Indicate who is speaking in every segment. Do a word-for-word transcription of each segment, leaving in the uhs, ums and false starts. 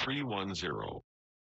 Speaker 1: three one zero.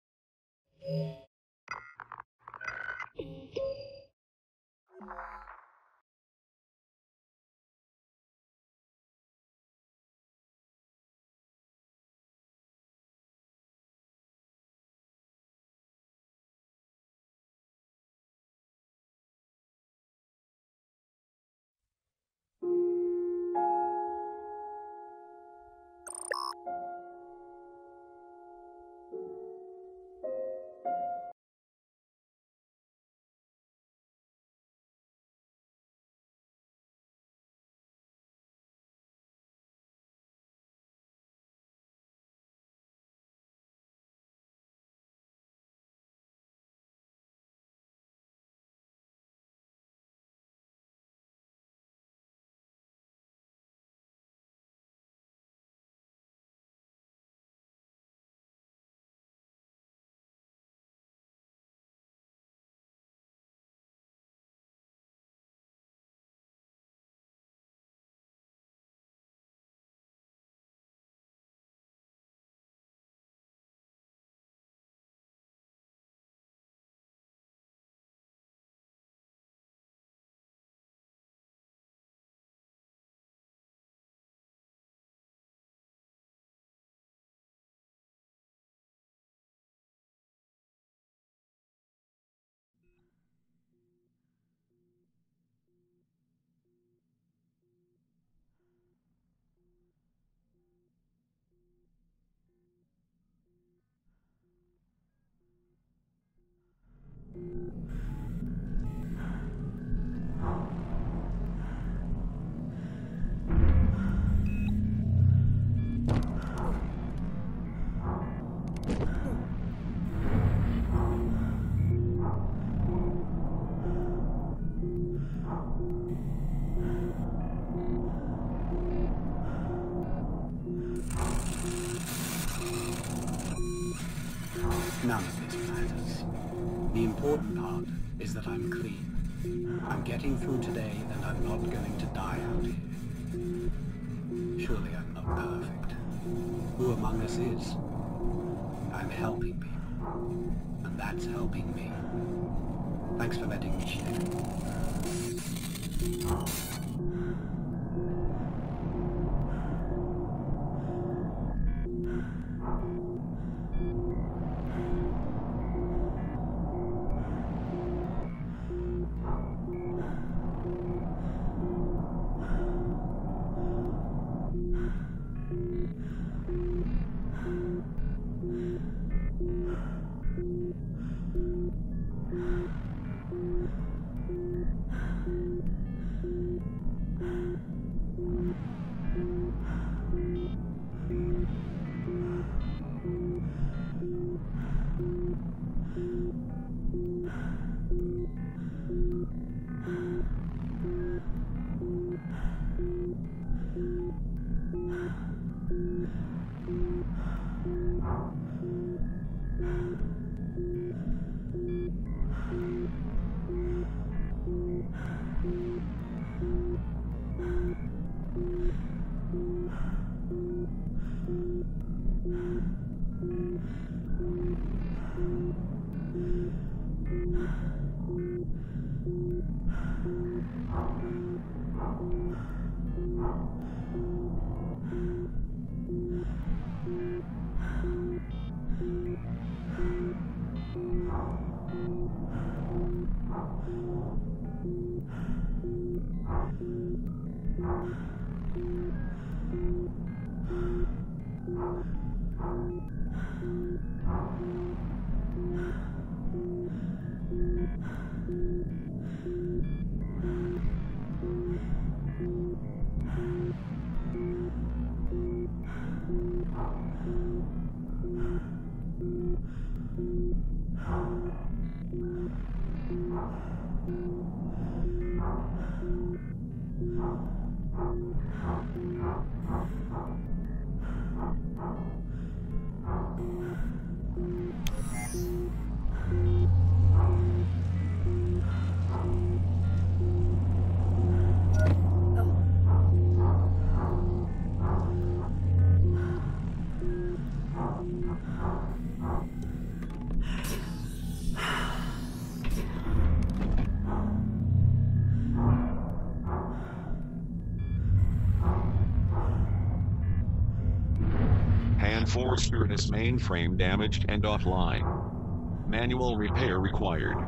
Speaker 2: None of this matters. The important part is that I'm clean. I'm getting through today and I'm not going to die out here. Surely I'm not perfect. Who among us is? I'm helping people. And that's helping me. Thanks for letting me share.
Speaker 1: four Spiritist mainframe damaged and offline. Manual repair required.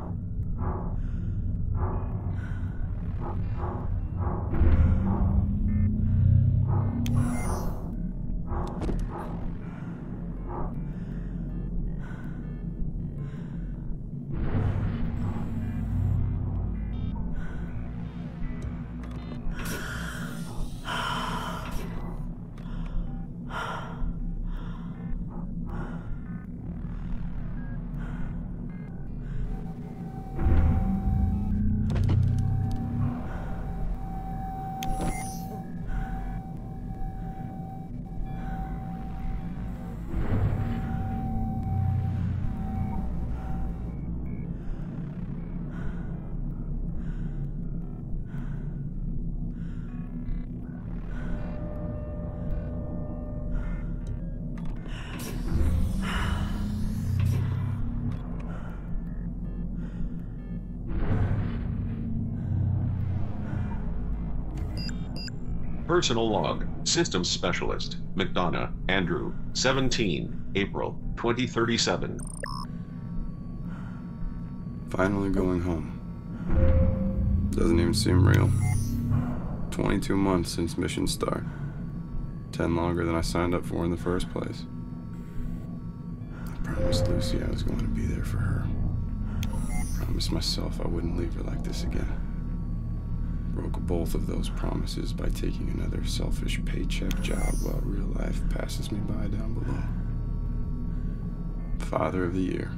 Speaker 1: Personal log, Systems Specialist, McDonough, Andrew, seventeen, April, twenty thirty-seven.
Speaker 3: Finally going home. Doesn't even seem real. twenty-two months since mission start. ten longer than I signed up for in the first place. I promised Lucy I was going to be there for her. I promised myself I wouldn't leave her like this again. Broke both of those promises by taking another selfish paycheck job while real life passes me by down below. Father of the Year.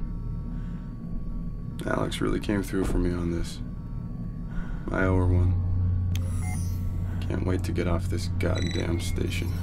Speaker 3: Alex really came through for me on this. I owe her one. Can't wait to get off this goddamn station.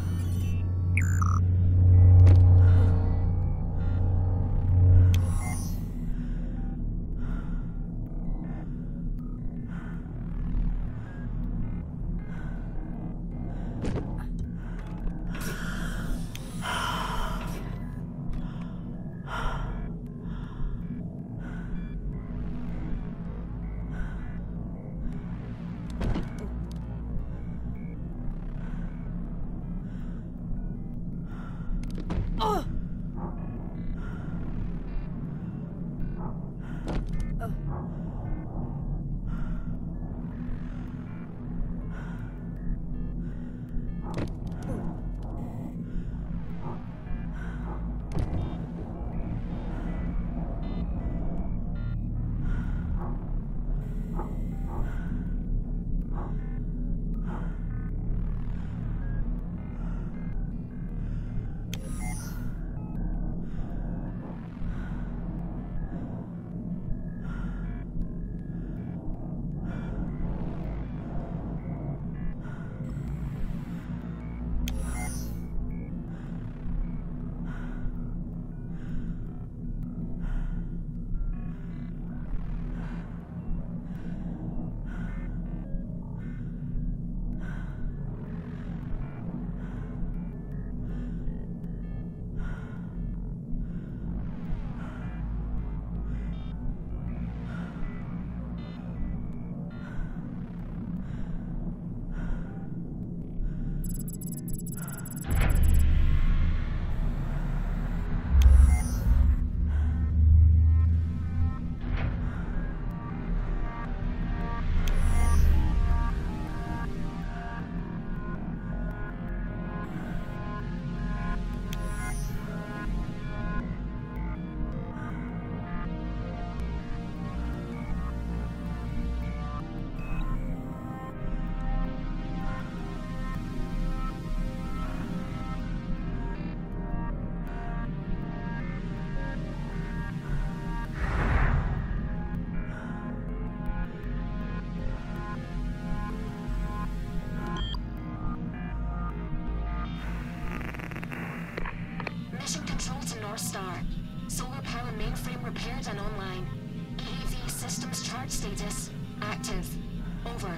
Speaker 4: Solar power mainframe repaired and online. E A V systems charge status active. Over.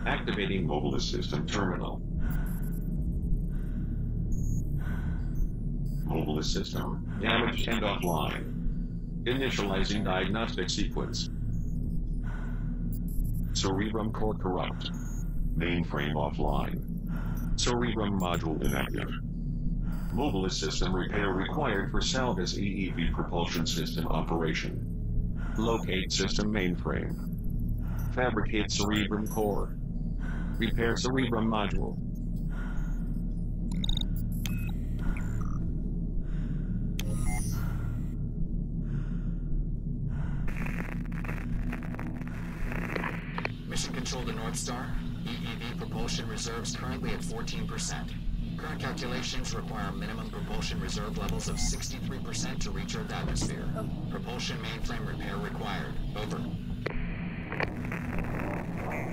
Speaker 1: Activating mobile system terminal. Mobile system damaged and offline. Initializing diagnostic sequence. Cerebrum core corrupt. Mainframe offline. Cerebrum module inactive. Mobile system repair required for Salvus E E V propulsion system operation. Locate system mainframe. Fabricate cerebrum core. Repair cerebrum module.
Speaker 5: Mission control to North Star. E E V propulsion reserves currently at fourteen percent. Current calculations require minimum propulsion reserve levels of sixty-three percent to reach Earth atmosphere. Propulsion mainframe repair required.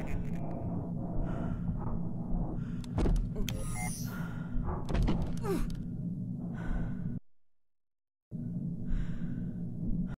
Speaker 5: Over.